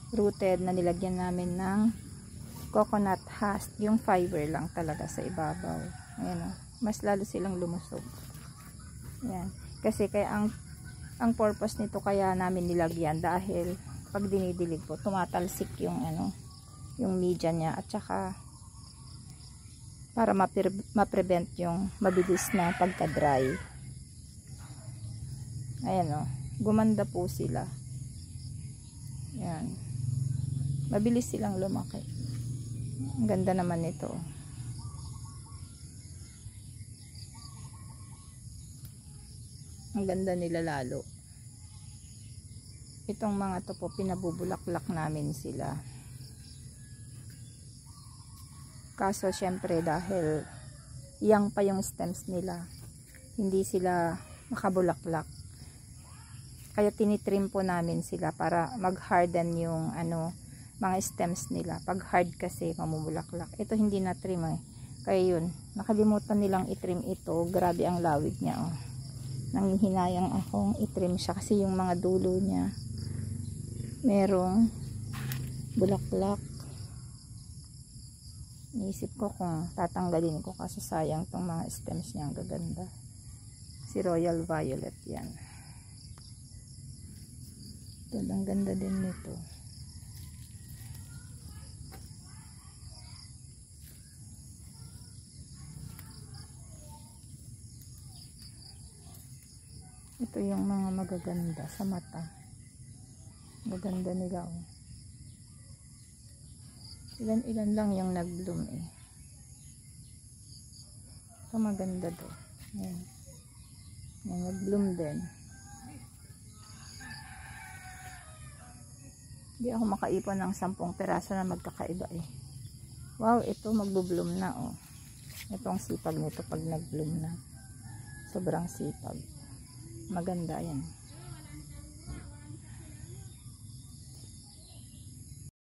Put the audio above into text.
rooted na nilagyan namin ng coconut husk, yung fiber lang talaga sa ibabaw. Ayan o, mas lalo silang lumusog. Ayan. Kasi kaya ang purpose nito kaya namin nilagyan dahil pag dinidilig po, tumatalsik yung yung media niya, at saka para ma-prevent yung mabilis na pagka-dry. Ayan o, gumanda po sila. Ayan. Mabilis silang lumaki. Ang ganda naman nito. Ang ganda nila lalo. Itong mga to po, pinabubulaklak namin sila. Kaso syempre dahil young pa yung stems nila, hindi sila makabulaklak. Kaya tinitrim po namin sila para mag-harden yung mga stems nila. Pag hard kasi mamumulaklak. Ito hindi na trim eh. Kaya yun, nakalimutan nilang itrim ito. Grabe ang lawig niya oh. Nanghihinayang akong itrim siya kasi yung mga dulo niya merong bulaklak. Iisip ko kung tatanggalin ko kasi sayang tong mga stems niya, ang gaganda. Si Royal Violet yan. Ito, ang ganda din nito. Ito yung mga magaganda sa mata. Maganda nila oh. Ilan lang yung nag-bloom eh. Ito maganda to. Ayan. Ayan, nag-bloom din. Hindi ako makaipon ng 10 peraso na magkakaiba eh. Wow, ito magbo-bloom na oh. Itong sipag nito pag nag-bloom na. Sobrang sipag. Maganda yan.